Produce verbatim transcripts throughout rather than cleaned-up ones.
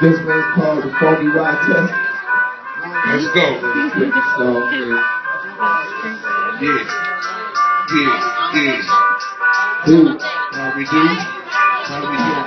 This one's called the Funky Ride Test. Let's go. So, yeah. Yeah. Yeah. Yeah. Do. How we do? How we do?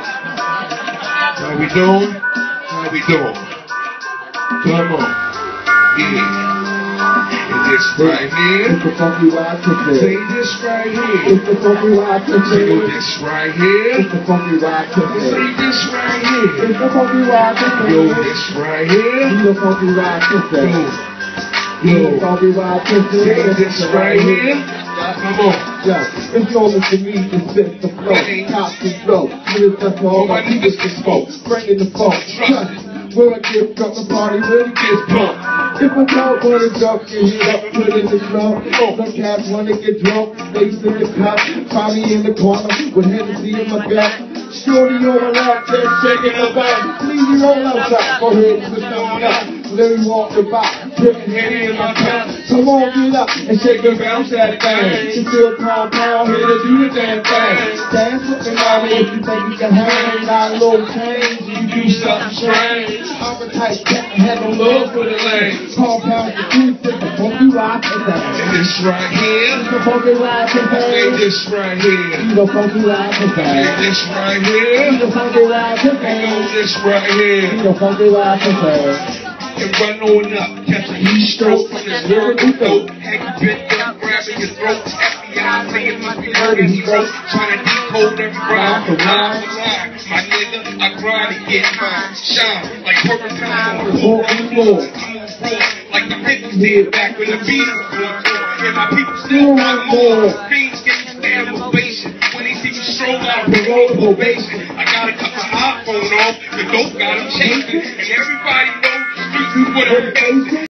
How we doing? How we doing? Come on. Yeah. And this right here. It's the Funky Ride Test. Say this right here. It's the Funky Ride Test. Say this right here. It's the Funky Ride Test. Say this right here. It's the Funky Ride Test. Yo, this right here. It's the Funky Ride Test. Yo. It's the Funky Ride Test. Say this right here. Come on. Yeah, it's only for me to set the flow, top and flow. Niggas that's all my niggas can smoke, bringing the funk. Trust when I get drunk, the party really gets pumped. If I don't want to jump, get hit up, put in the club. Some cats wanna get drunk, face in the cup. Find me in the corner with Hennessy in my back. Shorty on my lap, just shaking her back. Please you roll outside, go ahead and put something up. Let me walk the box, putting Henny in my cup. Come on, get up and shake the bounce that thing. You feel compound, here to do the damn thing. Dance with me, mommy, if you think you can hang. Got a little change, you do something strange. I'm a type cat, have no love for the lane. Compound the truth, it's the Funky Ride Test. And this right here. It's the Funky Ride Test. And this right here. It's the Funky Ride Test. And this right here. It's the Funky Ride Test. And this right here. It's the Funky Ride Test. And run on up, catch a heat stroke from this lyrical dope. Have you been up, grabbing your throat? F B I saying must be hurting his throat. Trying to decode every rhyme. Line for line. My nigga, I grind to get mine. Shine like perfect time on the floor. I'm on floor. Like the fifties did back when the beat was going on. And my people still want more. Fiends getting stabbed with ovation. When they see me stroll out, parole probation. I gotta cut my iPhone off. The dope got them chasing. And everybody knows the streets is what I'm facing.